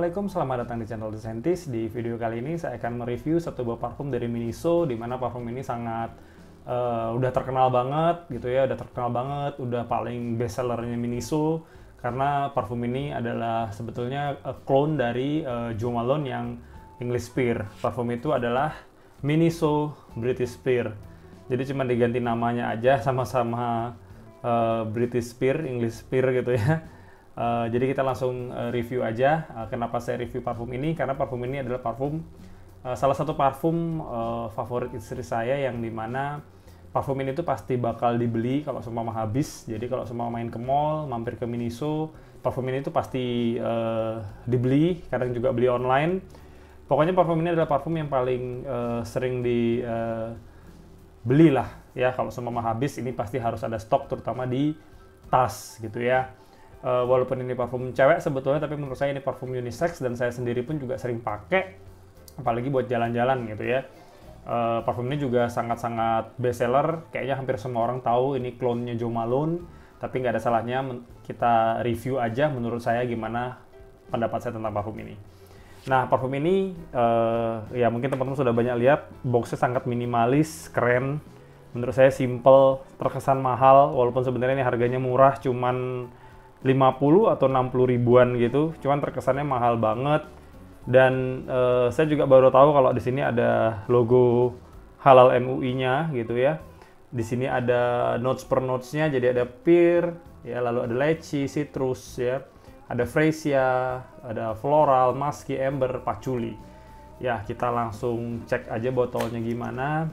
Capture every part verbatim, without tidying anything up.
Assalamualaikum, selamat datang di channel The Scientist. Di video kali ini saya akan mereview satu buah parfum dari Miniso, di mana parfum ini sangat uh, udah terkenal banget gitu ya, udah terkenal banget, udah paling best sellernya Miniso, karena parfum ini adalah sebetulnya uh, clone dari uh, Jo Malone yang English Pear. Parfum itu adalah Miniso British Pear. Jadi cuma diganti namanya aja, sama-sama uh, British Pear, English Pear gitu ya. Uh, jadi kita langsung uh, review aja. Uh, kenapa saya review parfum ini? Karena parfum ini adalah parfum uh, salah satu parfum uh, favorit istri saya, yang dimana parfum ini tuh pasti bakal dibeli kalau semua habis. Jadi kalau semua main ke mall, mampir ke Miniso, parfum ini tuh pasti uh, dibeli. Kadang juga beli online. Pokoknya parfum ini adalah parfum yang paling uh, sering di uh, beli lah ya. Kalau semua habis, ini pasti harus ada stok, terutama di tas gitu ya. Uh, walaupun ini parfum cewek sebetulnya, tapi menurut saya ini parfum unisex, dan saya sendiri pun juga sering pakai, apalagi buat jalan-jalan gitu ya. Uh, parfum ini juga sangat-sangat best seller, kayaknya hampir semua orang tahu ini clone-nya Jo Malone, tapi nggak ada salahnya kita review aja menurut saya gimana pendapat saya tentang parfum ini. Nah, parfum ini uh, ya mungkin teman-teman sudah banyak lihat, boxnya sangat minimalis, keren. Menurut saya simple, terkesan mahal, walaupun sebenarnya ini harganya murah, cuman lima puluh atau enam puluh ribuan gitu, cuman terkesannya mahal banget. Dan uh, saya juga baru tahu kalau di sini ada logo halal M U I-nya gitu ya. Di sini ada notes per notes-nya, jadi ada pear, ya, lalu ada lychee, citrus, ya, ada freesia, ada floral, musky, amber, patchouli. Ya, kita langsung cek aja botolnya gimana.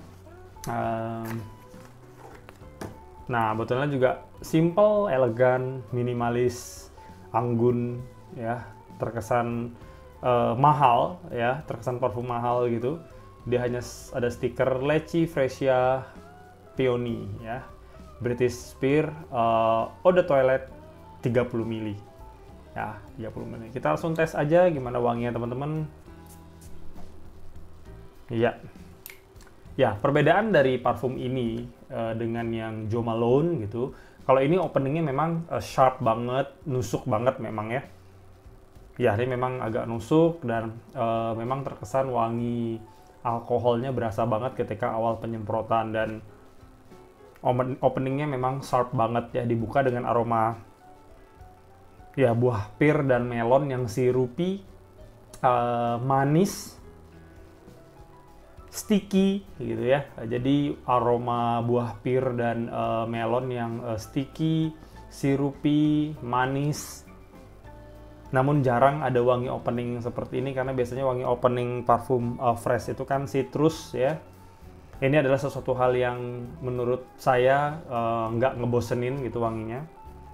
Um, Nah, botolnya juga simple, elegan, minimalis, anggun, ya, terkesan uh, mahal, ya, terkesan parfum mahal gitu. Dia hanya ada stiker lychee, freesia, peony, ya, British Pear, uh, eau de toilette tiga puluh mili, ya, tiga puluh mili. Kita langsung tes aja gimana wanginya teman-teman. Iya. Ya, perbedaan dari parfum ini uh, dengan yang Jo Malone gitu, kalau ini openingnya memang uh, sharp banget, nusuk banget memang ya. Ya, ini memang agak nusuk, dan uh, memang terkesan wangi alkoholnya berasa banget ketika awal penyemprotan, dan openingnya memang sharp banget ya, dibuka dengan aroma ya buah pir dan melon yang sirupi, uh, manis, sticky gitu ya. Jadi aroma buah pir dan uh, melon yang uh, sticky, sirupi, manis. Namun jarang ada wangi opening seperti ini, karena biasanya wangi opening parfum uh, fresh itu kan citrus ya. Ini adalah sesuatu hal yang menurut saya uh, nggak ngebosenin gitu wanginya.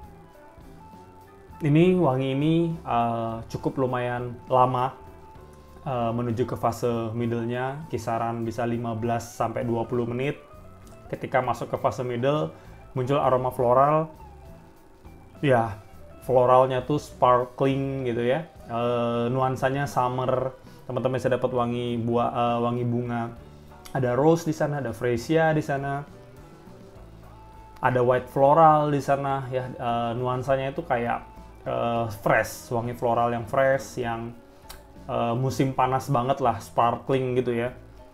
Ini wangi ini uh, cukup lumayan lama Uh, menuju ke fase middle-nya, kisaran bisa lima belas sampai dua puluh menit. Ketika masuk ke fase middle, muncul aroma floral. Ya, floralnya tuh sparkling gitu ya. Uh, nuansanya summer. Teman-teman bisa dapat wangi buah, uh, wangi bunga. Ada rose di sana, ada freesia di sana. Ada white floral di sana ya. Uh, nuansanya itu kayak uh, fresh, wangi floral yang fresh, yang Uh, musim panas banget lah, sparkling gitu ya.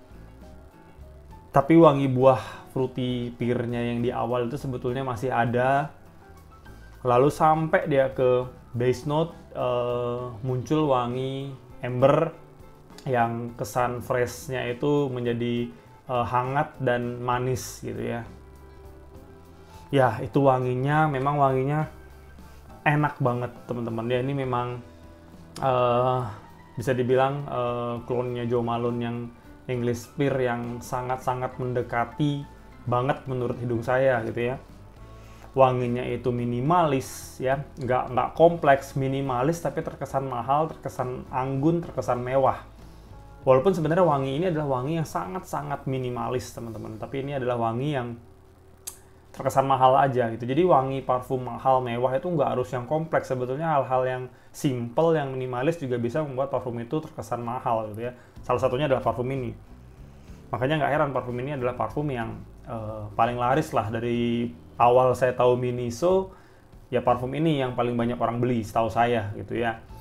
Tapi wangi buah fruity pear-nya yang di awal itu sebetulnya masih ada. Lalu sampai dia ke base note, uh, muncul wangi amber yang kesan fresh-nya itu menjadi uh, hangat dan manis gitu ya. Ya, itu wanginya, memang wanginya enak banget teman-teman. Ya, ini memang uh, bisa dibilang uh, clone-nya Jo Malone yang English Pear yang sangat-sangat mendekati banget menurut hidung saya gitu ya. Wanginya itu minimalis ya, nggak nggak kompleks, minimalis, tapi terkesan mahal, terkesan anggun, terkesan mewah. Walaupun sebenarnya wangi ini adalah wangi yang sangat-sangat minimalis teman-teman, tapi ini adalah wangi yang terkesan mahal aja gitu. Jadi wangi parfum mahal mewah itu nggak harus yang kompleks, sebetulnya hal-hal yang simple, yang minimalis juga bisa membuat parfum itu terkesan mahal gitu ya. Salah satunya adalah parfum ini. Makanya nggak heran parfum ini adalah parfum yang uh, paling laris lah. Dari awal saya tahu Miniso, ya parfum ini yang paling banyak orang beli setahu saya gitu ya.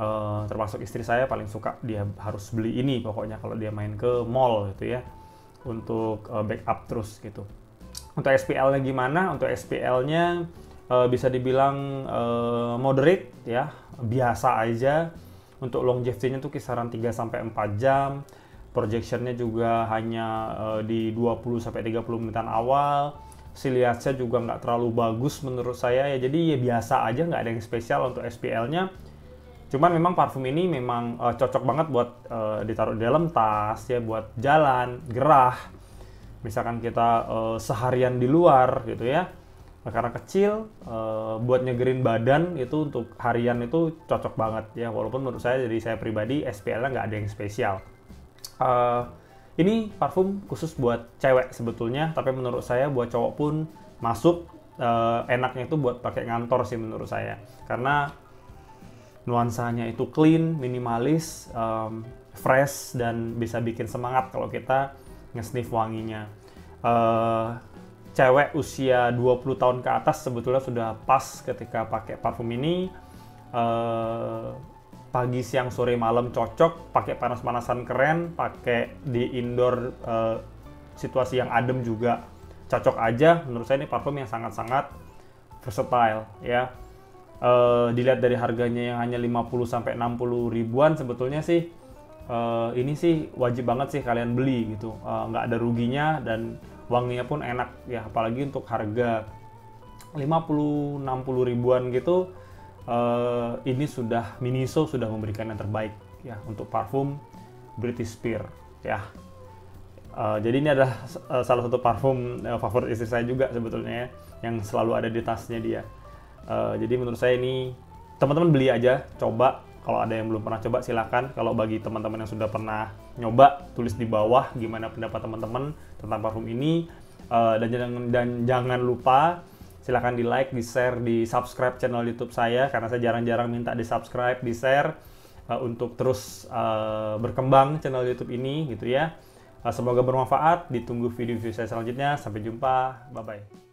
Uh, termasuk istri saya paling suka dia harus beli ini pokoknya kalau dia main ke mall gitu ya, untuk uh, backup terus gitu. Untuk S P L-nya gimana? Untuk S P L-nya uh, bisa dibilang uh, moderate ya, biasa aja. Untuk longevity-nya tuh kisaran tiga sampai empat jam. Projection-nya juga hanya uh, di dua puluh sampai tiga puluh menitan awal. Siliasnya juga nggak terlalu bagus menurut saya ya, jadi ya biasa aja, nggak ada yang spesial untuk S P L-nya. Cuman memang parfum ini memang uh, cocok banget buat uh, ditaruh di dalam tas ya, buat jalan, gerah. Misalkan kita uh, seharian di luar gitu ya, karena kecil, uh, buat nyegerin badan itu untuk harian itu cocok banget ya. Walaupun menurut saya, dari saya pribadi, S P L-nya nggak ada yang spesial. Uh, ini parfum khusus buat cewek sebetulnya, tapi menurut saya buat cowok pun masuk. Uh, enaknya itu buat pakai ngantor sih menurut saya, karena nuansanya itu clean, minimalis, um, fresh, dan bisa bikin semangat kalau kita nge-sniff wanginya. Uh, cewek usia dua puluh tahun ke atas sebetulnya sudah pas ketika pakai parfum ini. Uh, pagi, siang, sore, malam cocok, pakai panas-panasan keren, pakai di indoor uh, situasi yang adem juga cocok aja. Menurut saya ini parfum yang sangat-sangat versatile ya. Uh, dilihat dari harganya yang hanya lima puluh sampai enam puluh ribuan, sebetulnya sih uh, ini sih wajib banget sih kalian beli gitu. Uh, nggak ada ruginya, dan wanginya pun enak ya, apalagi untuk harga lima puluh enam puluh ribuan gitu. Uh, ini sudah Miniso sudah memberikan yang terbaik ya untuk parfum British Spear ya. Uh, jadi ini adalah uh, salah satu parfum uh, favorit istri saya juga sebetulnya ya, yang selalu ada di tasnya dia. Uh, jadi menurut saya ini teman-teman beli aja, coba. Kalau ada yang belum pernah coba silakan. Kalau bagi teman-teman yang sudah pernah nyoba, tulis di bawah gimana pendapat teman-teman tentang parfum ini. Uh, dan jangan dan jangan lupa silakan di like, di share, di subscribe channel YouTube saya, karena saya jarang-jarang minta di subscribe, di share uh, untuk terus uh, berkembang channel YouTube ini gitu ya. Uh, semoga bermanfaat. Ditunggu video-video saya selanjutnya. Sampai jumpa. Bye bye.